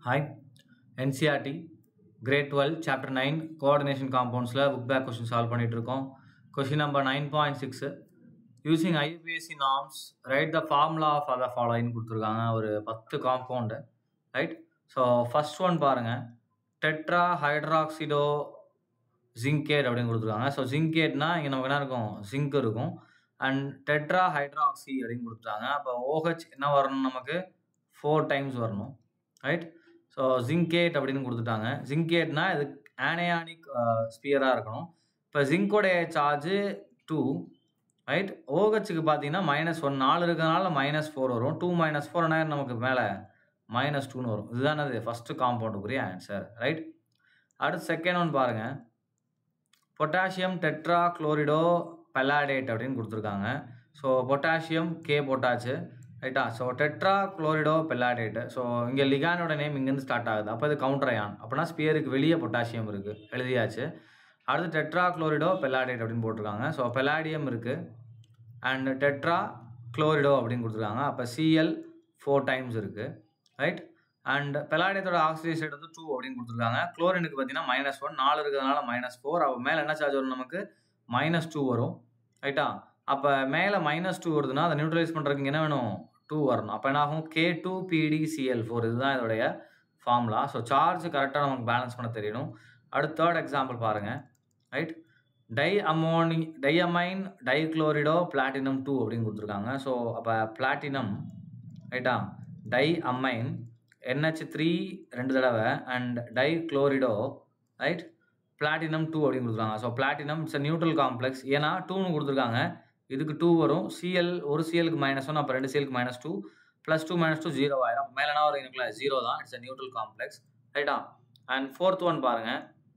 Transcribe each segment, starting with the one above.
Hi, NCRT Grade 12 Chapter 9 Coordination Compounds book back question solve பண்ணிட்டு இருக்கோம். Question number 9.6 Using IUPAC norms write the formula of the following கொடுத்திருக்காங்க ஒரு 10 compound right. So first one பாருங்க tetra hydroxido zincate அப்படின்னு கொடுத்திருக்காங்க. So zincateனா இங்க நமக்கு என்ன இருக்கும் zinc இருக்கும் and tetra hydroxy அப்படின்னு கொடுத்திருக்காங்க. அப்ப OH என்ன வரணும் நமக்கு 4 times வரணும் right. ஸோ ஜிங்கேட் அப்படின்னு கொடுத்துட்டாங்க. ஜிங்கேட்னா இது ஆனையானிக் ஸ்பியராக இருக்கணும். இப்போ ஜிங்கோடைய சார்ஜு 2 ரைட். ஓஹெச்சுக்கு பார்த்தீங்கன்னா -1 4 இருக்கிறதுனால -4 வரும். 2 - 4 என்ன நமக்கு மேலே -2ன்னு வரும். இதுதான் அது ஃபஸ்ட்டு காம்பவுண்டுக்குரிய ஆன்சர் ரைட். அடுத்து செகண்ட் ஒன் பாருங்கள் பொட்டாசியம் டெட்ரா குளோரிடோ பெலாடேட் அப்படின்னு கொடுத்துருக்காங்க. ஸோ பொட்டாசியம் கே போட்டாச்சு ரைட்டா. So tetra chlorido palladate. So இங்கே லிகானோட நேம் இங்கேருந்து ஸ்டார்ட் ஆகுது. அப்போ இது கவுண்டர் அயான். அப்படின்னா ஸ்பியருக்கு வெளியே பொட்டாசியம் இருக்குது எழுதியாச்சு. அடுத்து டெட்ரா குளோரிடோ பெல்லாடேட் அப்படின்னு போட்டிருக்காங்க. ஸோ பெல்லாடியம் இருக்குது அண்ட் டெட்ரா குளோரிடோ அப்படின்னு கொடுத்துருக்காங்க. அப்போ Cl 4 times இருக்குது ரைட். அண்ட் பெல்லாடியத்தோட ஆக்சிடைஸ் ரேட் வந்து 2 அப்படின்னு கொடுத்துருக்காங்க. குளோரினுக்கு பார்த்தீங்கன்னா -1 4 இருக்கிறதுனால -4. அப்போ மேலே என்ன சார்ஜ் வரும் நமக்கு -2 வரும் ரைட்டா. அப்போ மேலே -2 வருதுன்னா அதை நியூட்ரலைஸ் பண்ணுறதுக்கு என்ன வேணும் 2 வரணும். அப்போ என்ன ஆகும் K2PdCl4 இதுதான் இதோடைய ஃபார்முலா. ஸோ சார்ஜ் கரெக்டாக நமக்கு பேலன்ஸ் பண்ண தெரியணும். அடுத்த தேர்ட் எக்ஸாம்பிள் பாருங்கள் ரைட். டையமைன் டைக்ளோரிடோ பிளாட்டினம் 2 அப்படின்னு கொடுத்துருக்காங்க. ஸோ அப்போ பிளாட்டினம் ரைட்டா டைஅமைன் NH3 2 தடவை அண்ட் டைக்ளோரிடோ ரைட் பிளாட்டினம் 2 அப்படின்னு கொடுத்துருக்காங்க. So platinum it's neutral complex. ஏன்னா 2ன்னு கொடுத்துருக்காங்க, இதுக்கு 2 வரும். Cl ஒரு Clக்கு -1 அப்போ 2 Clக்கு -2 +2 -2 0 ஆயிரும். மேலே என்ன வரும் எனக்குள்ள 0 தான். இட்ஸ் நியூட்ரல் காம்ப்ளெக்ஸ் ரைட்டா. அண்ட் ஃபோர்த் ஒன் பாருங்க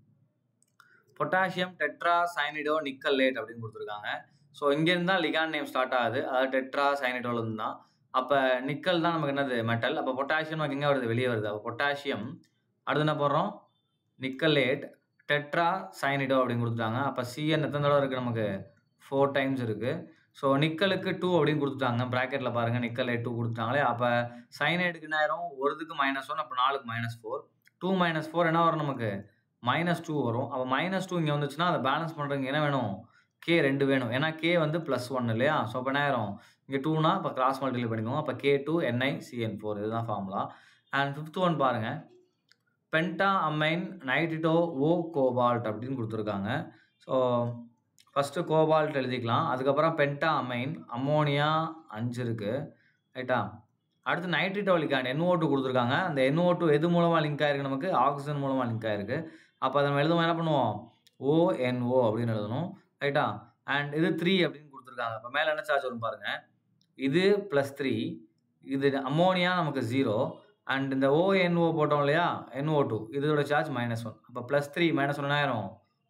பொட்டாசியம் டெட்ரா சைனிடோ நிக்கல்லேட் அப்படின்னு கொடுத்துருக்காங்க. ஸோ இங்கேருந்து தான் லிகான் நேம் ஸ்டார்ட் ஆகுது. அதாவது டெட்ரா சைனிடோலேருந்து தான். அப்போ நிக்கல் தான் நமக்கு என்னது மெட்டல். அப்போ பொட்டாசியம் நமக்கு எங்கே வருது வெளியே வருது. அப்போ பொட்டாசியம் அடுத்து என்ன போடுறோம் நிக்கல்லேட் டெட்ரா சைனிடோ அப்படின்னு கொடுத்துட்டாங்க. அப்போ Cn எத்தனை தடவை இருக்குது நமக்கு 4 times இருக்குது. ஸோ நிக்கலுக்கு 2 அப்படின்னு கொடுத்துட்டாங்க. ப்ராக்கெட்டில் பாருங்கள் நிக்கல்லேட் 2 கொடுத்துட்டாங்களே. அப்போ சைனைடுக்கு என்ன ஆயிரும் ஒருதுக்கு -1 அப்போ 4க்கு -4 2 - 4 என்ன வரும் நமக்கு -2 வரும். அப்போ -2 இங்கே வந்துச்சுன்னா அதை பேலன்ஸ் பண்ணுறதுக்கு என்ன வேணும் K 2 வேணும். ஏன்னா K வந்து +1 இல்லையா. ஸோ அப்போ என்ன ஆயிரும் இங்கே 2னா இப்போ கிராஸ் மல்டிப்ளை பண்ணிக்கோங்க. அப்போ K2NiCN4 இதுதான் ஃபார்முலா. அண்ட் ஃபிஃப்த் ஒன் பாருங்கள் பென்டா அமைன் நைட்ரிடோ ஓ கோபால்ட் அப்படின்னு கொடுத்துருக்காங்க. ஸோ ஃபஸ்ட்டு கோபால்ட் எழுதிக்கலாம். அதுக்கப்புறம் பென்டா அமைன் அம்மோனியா 5 இருக்குது ரைட்டா. அடுத்து நைட்ரிட்டோ லிகாண்ட் NO2 கொடுத்துருக்காங்க. அந்த NO2 எது மூலமாக லிங்க் ஆகிருக்கு நமக்கு ஆக்சிஜன் மூலமாக லிங்க் ஆகிருக்கு. அப்போ அதை நம்ம எழுதுவோம் என்ன பண்ணுவோம் ONO அப்படின்னு எழுதணும் ரைட்டா. அண்ட் இது 3 அப்படின்னு கொடுத்துருக்காங்க. அப்போ மேலே என்ன சார்ஜ் வரும் பாருங்கள் இது +3 இது அம்மோனியா நமக்கு 0 அண்ட் இந்த ONO போட்டோம் இல்லையா NO2 இதோட சார்ஜ் -1. அப்போ +3 -1 ஆயிரும்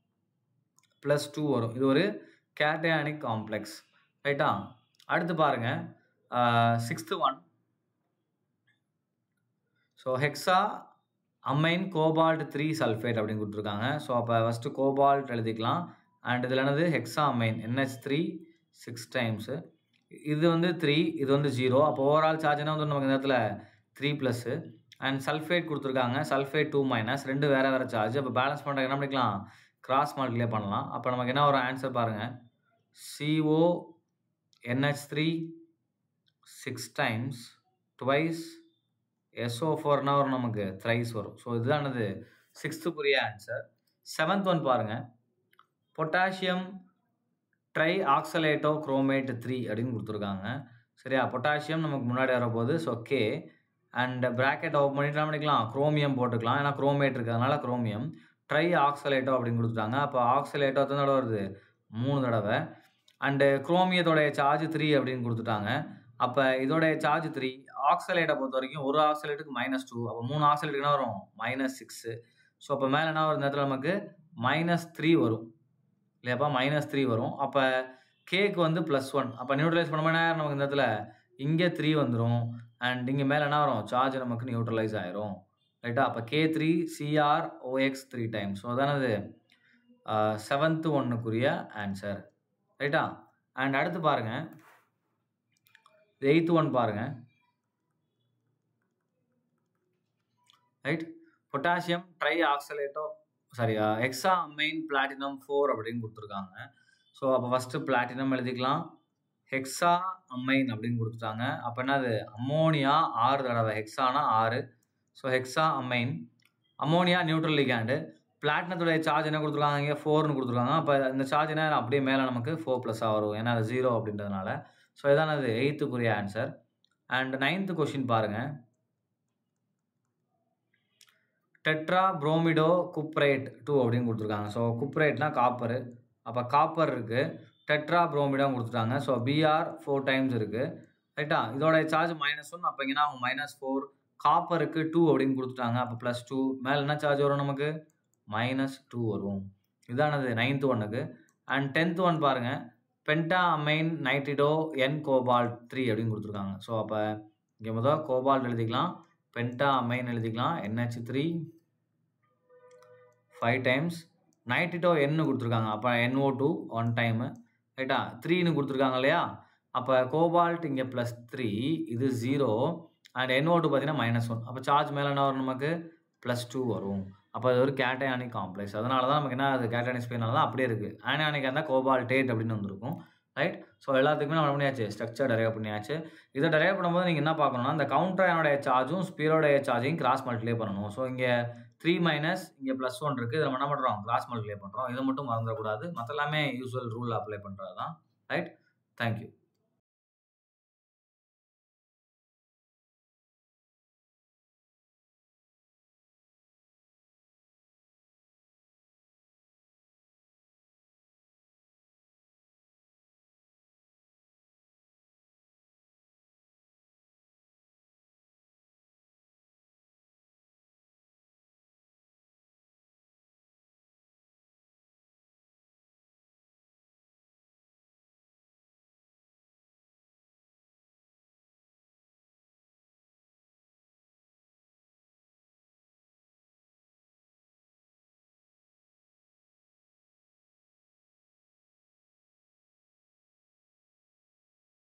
+2 வரும். இது ஒரு கேட்டயானிக் காம்ப்ளெக்ஸ் ரைட்டா. அடுத்து பாருங்கள் 6th one. So hexa amine cobalt 3 sulphate அப்படின்னு கொடுத்துருக்காங்க. ஸோ அப்போ ஃபஸ்ட்டு கோபால்ட் எழுதிக்கலாம். அண்ட் இதில் என்னது ஹெக்ஸா அமைன் NH3 6 times. இது வந்து 3 இது வந்து 0. அப்போ ஓவரால் சார்ஜ் என்ன வந்து நமக்கு இந்த இடத்துல 3+. அண்ட் சல்ஃபேட் கொடுத்துருக்காங்க. சல்ஃபேட் 2- ரெண்டு வேறு வேறு சார்ஜ். அப்போ பேலன்ஸ் பண்ணுறது என்ன பண்ணிக்கலாம் கிராஸ் மல்டிப்ளை பண்ணலாம். அப்போ நமக்கு என்ன வரும் ஆன்சர் பாருங்கள் CONH3 6 times twice SO4 என்ன வரும் நமக்கு thrice வரும். ஸோ இதுதான் என்னது 6th ஆன்சர். 7th ஒன் பாருங்கள் பொட்டாசியம் ட்ரை ஆக்சலேட்டோ குரோமேட் 3 அப்படின்னு கொடுத்துருக்காங்க சரியா. பொட்டாசியம் நமக்கு முன்னாடி வரப்போகுது. So K and bracket open பண்ணிட்டு பண்ணிக்கலாம் குரோமியம் போட்டுக்கலாம். ஏன்னா குரோமேட் இருக்கிறதுனால குரோமியம் ட்ரை ஆக்சலேட்டோ அப்படின்னு கொடுத்துட்டாங்க. அப்போ ஆக்சலேட்டோ எத்தனை தடவை வருது 3 தடவை. அண்டு குரோமியத்தோடைய சார்ஜ் 3 அப்படின்னு கொடுத்துட்டாங்க. அப்போ இதோடைய சார்ஜ் 3. ஆக்சலேட்டை பொறுத்த வரைக்கும் ஒரு ஆக்சலேட்டுக்கு -2 அப்போ 3 ஆக்சலேட்டுக்கு என்ன வரும் -6. ஸோ அப்போ மேலே என்ன வரும் இந்த இடத்துல நமக்கு -3 வரும் இல்லையாப்பா -3 வரும். அப்போ கேக்கு வந்து +1 அப்போ நியூட்ரலைஸ் பண்ண மாதிரி நமக்கு இந்த இடத்துல இங்கே 3 வந்துடும். அண்ட் இங்கே மேலே என்ன வரும் சார்ஜ் நமக்கு நியூட்ரலைஸ் ஆயிரும் ரைட்டா. அப்போ K3CrOx 3 times. ஸோ அதானது 7th ஒன்னுக்குரிய ஆன்சர் ரைட்டா. அண்ட் அடுத்து பாருங்கள் 8th ஒன் பாருங்கள் right. Potassium tri oxalato hexa amine platinum 4 அப்படின்னு கொடுத்துருக்காங்க. ஸோ அப்போ ஃபஸ்ட்டு பிளாட்டினம் எழுதிக்கலாம், ஹெக்ஸா அமைன் அப்படின்னு கொடுத்துட்டாங்க. அப்போ என்னது அம்மோனியா 6 தடவை, ஹெக்ஸானா 6. So hexa amine. Ammonia neutral ligand. பிளாட்டினத்துடைய சார்ஜ் என்ன கொடுத்துருக்காங்க, இங்கே 4னு கொடுத்துருக்காங்க. அப்போ இந்த சார்ஜ் என்ன அப்படியே மேலே நமக்கு 4+ வரும், ஏன்னா அது 0 அப்படின்றதுனால. ஸோ இதான் அது 8th answer. And 9th question பாருங்கள். டெட்ரா புரோமிடோ குப்ரேட் 2 அப்படின்னு கொடுத்துருக்காங்க. ஸோ குப்ரேட்னா காப்பரு, அப்போ காப்பர் இருக்குது, டெட்ரா புரோமிடோ கொடுத்துட்டாங்க. ஸோ Br 4 times இருக்குது, ரைட்டா. இதோட சார்ஜ் -1, அப்போ இங்கன்னா அவங்க -4. காப்பருக்கு 2 அப்படின்னு கொடுத்துட்டாங்க, அப்போ +2. மேலே என்ன சார்ஜ் வரும் நமக்கு, -2 வரும். இதானது 9th ஒன்னுக்கு. அண்ட் 10th ஒன் பாருங்கள். Penta amine nitrido N cobalt 3 அப்படின்னு கொடுத்துருக்காங்க. ஸோ அப்போ இங்கே முதல் கோபால்ட் எழுதிக்கலாம், பென்டா அமைன் எழுதிக்கலாம், NH3 5 times, நைட்ரிடோ N கொடுத்துருக்காங்க, அப்போ NO2 1 time, ரைட்டா. 3ன்னு கொடுத்துருக்காங்க இல்லையா, அப்போ கோபால்ட் இங்கே +3, இது 0, அண்ட் NO2 பார்த்தீங்கன்னா -1. அப்போ சார்ஜ் மேலே என்ன வரும் நமக்கு, +2 வரும். அப்போ அது ஒரு கேட்டயானிக் காம்ப்ளெக்ஸ். அதனால தான் நமக்கு என்ன, அது கேட்டயானிக் ஸ்பேனால தான் அப்படியே இருக்குது. ஆனியானிக்காக இருந்தால் கோபால்டேட் அப்படின்னு வந்திருக்கும், ரைட். ஸோ எல்லாத்துக்குமே நம்ம பண்ணியாச்சு, ஸ்ட்ரக்சர் டெரைவ் பண்ணியாச்சு. இதை டெரைவ் பண்ணும்போது நீங்கள் என்ன பார்க்கணும்னா, இந்த கவுண்டர் அயனுடைய சார்ஜும் ஸ்பீரோடைய சார்ஜையும் கிராஸ் மல்டிப்ளை பண்ணணும். ஸோ இங்கே 3- இங்கே +1 இருக்குது, இதை நம்ம என்ன பண்ணுறோம், கிராஸ் மல்டிப்ளை பண்ணுறோம். இதை மட்டும் மறந்துடக்கூடாது, மற்ற எல்லாமே யூஸ்வல் ரூல் அப்ளை பண்ணுறது தான், ரைட். தேங்க்யூ.